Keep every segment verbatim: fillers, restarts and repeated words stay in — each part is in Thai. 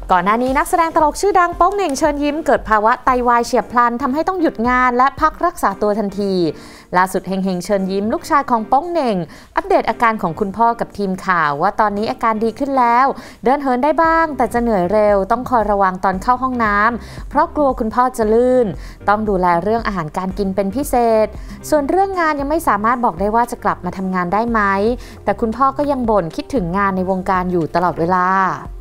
ก่อนหน้านี้นักแสดงตลกชื่อดังโป๊งเหน่งเชิญยิ้มเกิดภาวะไตวายเฉียบพลันทำให้ต้องหยุดงานและพักรักษาตัวทันทีล่าสุดเฮงเฮงเชิญยิ้มลูกชายของโป๊งเหน่งอัปเดตอาการของคุณพ่อกับทีมข่าวว่าตอนนี้อาการดีขึ้นแล้วเดินเหินได้บ้างแต่จะเหนื่อยเร็วต้องคอยระวังตอนเข้าห้องน้ำเพราะกลัวคุณพ่อจะลื่นต้องดูแลเรื่องอาหารการกินเป็นพิเศษส่วนเรื่องงานยังไม่สามารถบอกได้ว่าจะกลับมาทำงานได้ไหมแต่คุณพ่อก็ยังบ่นคิดถึงงานในวงการอยู่ตลอดเวลา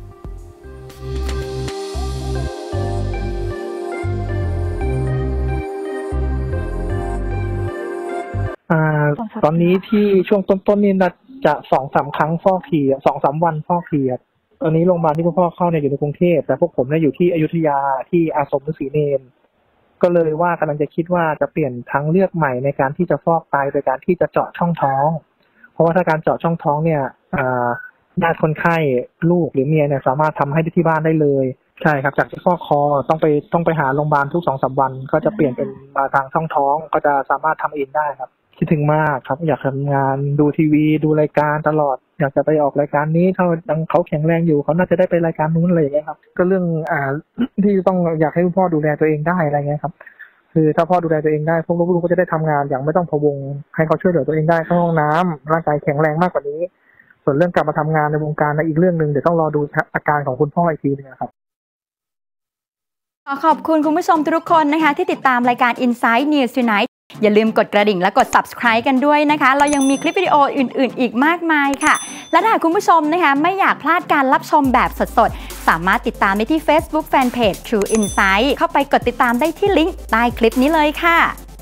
อ่าตอนนี้ที่ช่วงต้นๆนี่น่าจะสองสามครั้งฟอกทีสองสามวันฟอกทีตอนนี้โรงพยาบาลที่คุณพ่อเข้าเนี่ยอยู่ในกรุงเทพแต่พวกผมเนี่ยอยู่ที่อยุธยาที่อาสมฤาษีเนรก็เลยว่ากำลังจะคิดว่าจะเปลี่ยนทางเลือกใหม่ในการที่จะฟอกไตโดยการที่จะเจาะช่องท้องเพราะว่าถ้าการเจาะช่องท้องเนี่ยอ่าญาติคนไข้ลูกหรือเมียเนี่ยสามารถทำให้ที่บ้านได้เลยใช่ครับจากที่ฟอกคอต้องไปต้องไปหาโรงพยาบาลทุกสองสามวันก็จะเปลี่ยนเป็นมาทางช่องท้องก็จะสามารถทำเองได้ครับคิดถึงมากครับอยากทำงานดูทีวีดูรายการตลอดอยากจะไปออกรายการนี้ถ้าเขาแข็งแรงอยู่เขาน่าจะได้ไปรายการนู้นอะไรอย่างเงี้ยครับก็เรื่องอ่าที่ต้องอยากให้พ่อดูแลตัวเองได้อะไรเงี้ยครับคือถ้าพ่อดูแลตัวเองได้พวกลูกๆก็จะได้ทำงานอย่างไม่ต้องพะวงให้เขาช่วยเหลือตัวเองได้เข้าห้องน้ำร่างกายแข็งแรงมากกว่านี้ส่วนเรื่องกลับมาทำงานในวงการในอีกเรื่องนึงเดี๋ยวต้องรอดูอาการของคุณพ่ออีกทีนึงครับขอขอบคุณคุณผู้ชมทุกคนนะคะที่ติดตามรายการ Inside News Tonight อย่าลืมกดกระดิ่งและกด Subscribe กันด้วยนะคะเรายังมีคลิปวิดีโออื่นๆอีกมากมายค่ะและถ้าคุณผู้ชมนะคะไม่อยากพลาดการรับชมแบบสดๆสามารถติดตามได้ที่ Facebook Fanpage True Insight เข้าไปกดติดตามได้ที่ลิงก์ใต้คลิปนี้เลยค่ะ